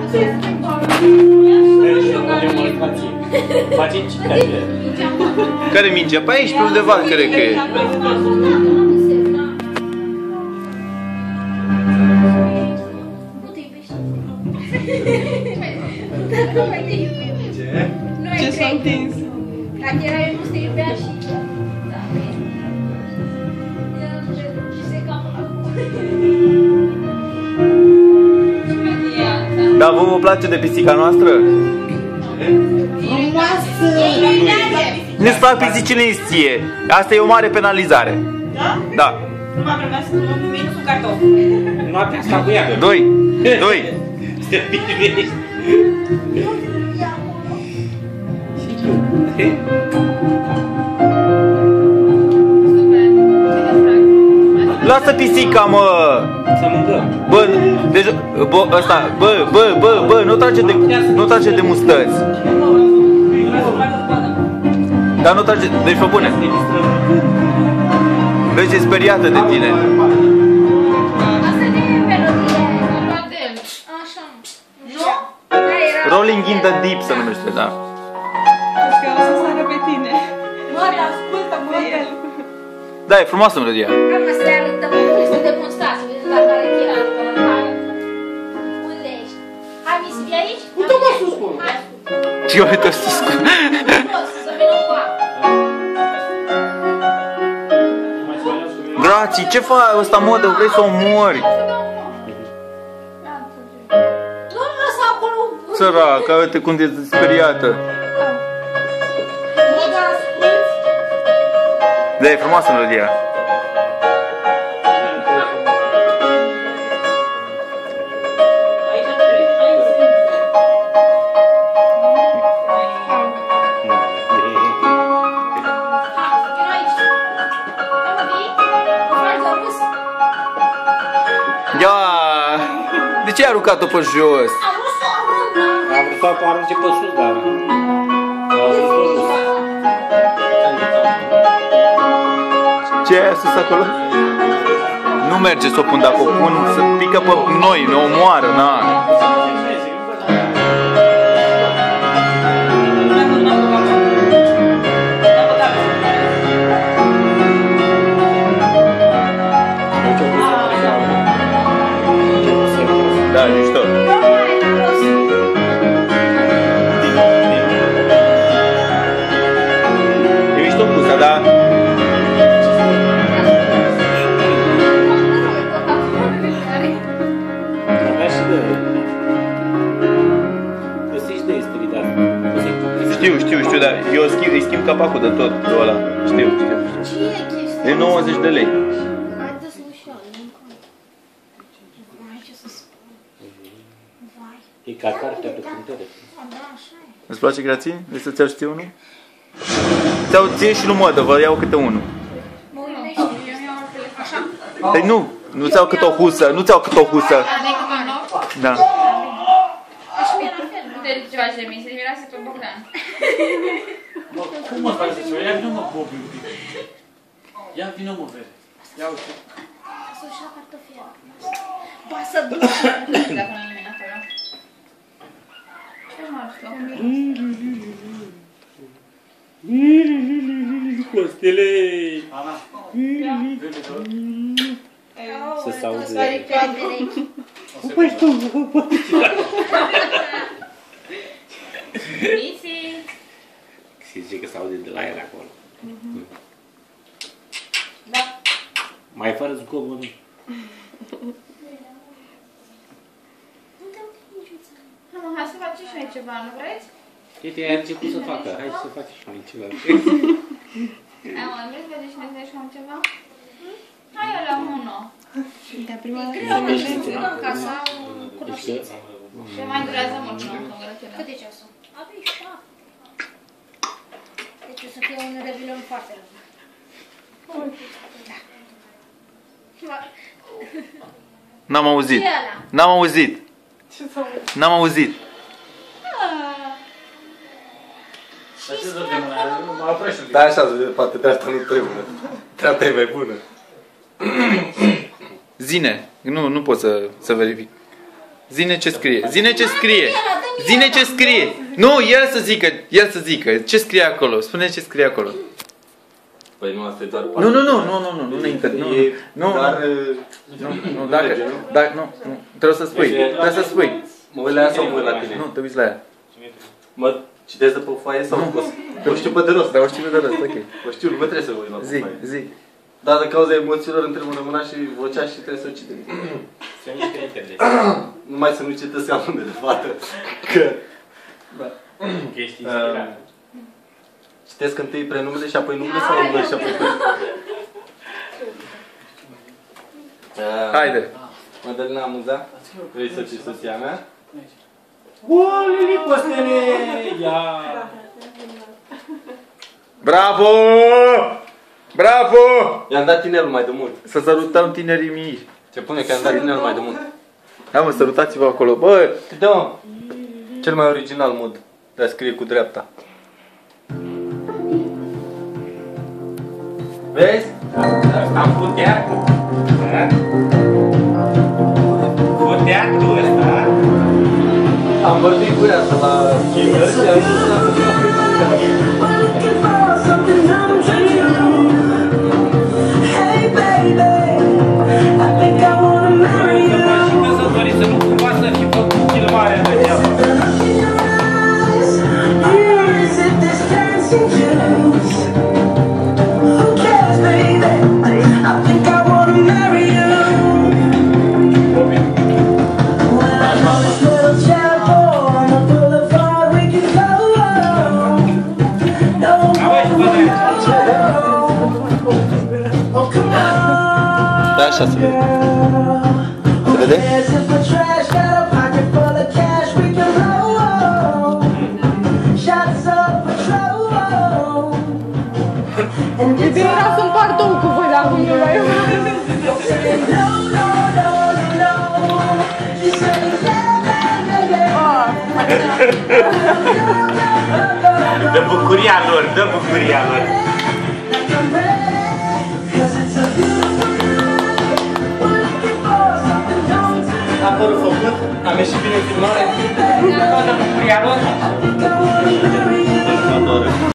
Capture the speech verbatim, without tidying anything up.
Care mingea? Pe aici, pe undeva, cred că e. Ce s-a întins? Dacă era eu nu te iubea și... Dar vă place de pisica noastră? Nu-ți plac pisicile în stie. Asta e o mare penalizare. Da? Da. Nu m-am rămas minusul cartofi. Noaptea asta cu ea. Doi. Doi. Te binești. Lasă pisica, mă! Să mâncăm. Bă, deci, bă, ăsta, bă, bă, bă, bă, nu trage de, nu trage de mustăți. Dar nu trage, deci fă bune. Vezi, e speriată de tine. Asta nu e melodie. Așa. Nu? Rolling in the deep se numește, da. Deci că o să sară pe tine. Mă, dar ascultă-mă el. Da, e frumoasă melodia. Am să le arătăm, să demonstrați, vedeți la care chiar arătăm. Unde ești? Hai, mi să fii aici? Uite-mă sus, mă! Ce uite sus? Să vină cu apă. Grații, ce faci ăsta, mă, de vrei să o mori? Nu lăsa acolo. Săraca, uite cum e speriată. Da, e frumoasă melodia. Ia! De ce ai aruncat-o pe jos? Am vrut să o arunc, da? Am vrut să o arunce pe sus, dar... Ce ai sus acolo? Nu merge să o pun, dacă o pun să pică pe noi, ne omoară, na. Da, mișto. E mișto pusa, da? Știu, știu, știu, dar eu schimb, îi schimb capacul de tot de ăla. Știu, știu. Ce e chestia? E nouăzeci de lei. Hai dă-ți ușor, nu-mi Vai, ce să spun. Vai. E ca cartea de cântare. Da, așa e. Îți place grație? Vrei să-ți iau și ție unul? Ți-au ție și lui Mădă, vă iau câte unul. Mă uimește, eu iau telefon. Așa. Păi nu, nu ți-au câte o husă, nu ți-au câte o husă. Da. Și mie la fel, nu? De ce faci de mine? Se mirase pe Bogdan. Mă, cum mă faci de ceva? Ia vină mă, Bobi, un pic. Ia vină mă, vere. Ia uite. Să ușa cartofiera. Ba să duci. Dacă nu nimeni acolo. Ce m-ar fi? Costelei! Ana. Să se auze. Cum faci tu? Misi! Se zice că se auze de la el acolo. Da. Mai fără zgomot. Nu, hai să facem și noi ceva, nu vreți? Uite, ai început să facă. Hai să facem și noi ceva. Hai, mă, vreți să vedeți și noi să facem ceva? Hai, eu la unul. Da, prima E greu, mă, și în casa cunoștințe. Și mai durează mult și nu am grătele. Cât e ceasul? Abia șapte. Deci o să fie un revilon foarte rău. Da. N-am auzit. Ce e ăla? N-am auzit. N-am auzit. Da, așa, poate treaba nu trebuie. Treaba e mai bună. Zine, nu, nu pot să, să verific. Zine ce scrie. Zine ce scrie. Zine ce scrie. Nu, el să zică, el să zică. Ce scrie acolo? Spune ce scrie acolo. Păi nu, asta e doar Nu, nu, nu, nu, nu, nu, nu, înainte, nu, nu, Dar... nu, nu, dacă, dacă, nu, nu, trebuie să spui, trebuie să spui. Mă uit la ea sau mă uit la tine? Nu, te uiți la ea. Mă citesc de pe foaie sau nu? O știu pe de rost. Dar o știu de rost, ok. O știu, nu mă trebuie să mă uit la pe Zi, foaie. zi. Da, de cauza emoțiilor între mâna și vocea și trebuie să o citim. Se mișcă interne. Numai să nu citesc ca nume de fată. Că... Că ești inspirat. Citesc întâi prenumele și apoi numele sau numele și apoi prenumele? Haide. Madalina Amuza, vrei să ții soția mea? O, Lili Postene! Ia! Bravo! Bravo! I-am dat tinerul mai de mult. Să sărutăm tinerii mici. Ce pune că i-am dat tinerul mai de mult. Hai mă, sărutați-vă acolo. Bă, Da, cel mai original mod de a scrie cu dreapta. Vezi? Am putea. Putea tu ăsta. Am vorbit cu ea la chimie și am zis Să nu cumva să fi făcut filmarea de deaba. Da, așa se vede. Se vede? Ideea era să împart un cu voi de acum de la eu. Dă bucuria lor, dă bucuria lor. A părut făcut? Am ieșit bine în filmare? Dă bucuria lor.